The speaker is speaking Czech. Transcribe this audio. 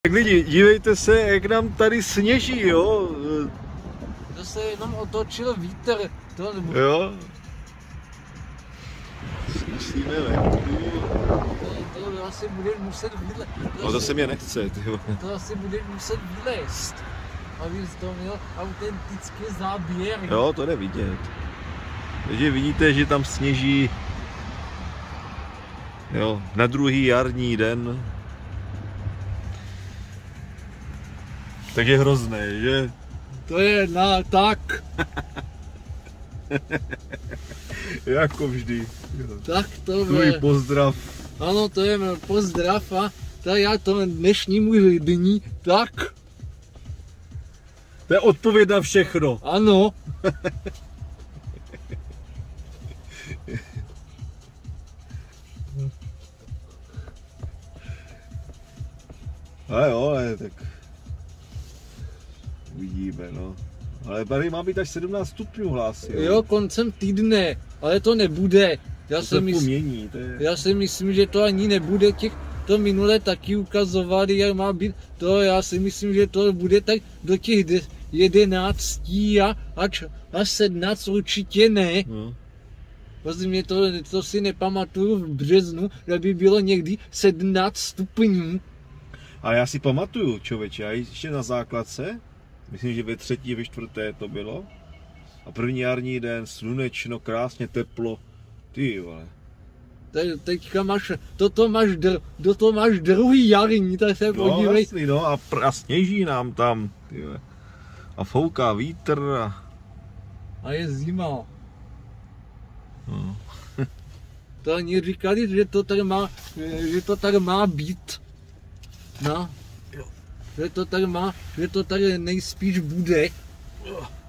Tak lidi, dívejte se, jak nám tady sněží, jo? To se jenom otočil vítr, to nebude. Jo? Zkusíme venku. To asi budeš muset vylézt. No to se mě nechce, tyjo. To asi budeš muset vylézt. Abys to měl autentický záběr. Jo, to jde vidět. Takže vidíte, že tam sněží. Jo, na druhý jarní den. Takže hrozné, že? To je tak. Jako vždy. Tak to Tvůj je. pozdrav. Ano, to je pozdrav a tak já to dnešnímu dní tak. To je odpověď na všechno. Ano. Ale jo, ale tak uvidíme, no. Ale tady má být až 17 stupňů, hlásí. Jo, koncem týdne, ale to nebude. Já si myslím, že to ani nebude to minule taky ukazovali, jak má být to, já si myslím, že to bude tak do těch 11 a až 17 určitě ne. No. Vlastně mě to si nepamatuju v březnu, že by bylo někdy 17 stupňů. A já si pamatuju, člověče, já ještě na základce, myslím, že ve 3., ve 4. to bylo. A první jarní den, slunečno, krásně teplo. Ty vole. Teďka máš, toto máš druhý jarní, tak se podívej. No jasný, no a sněží nám tam, ty vole. A fouká vítr a je zima. No. To oni říkali, že to tak má být. No. Že to tak nejspíš bude.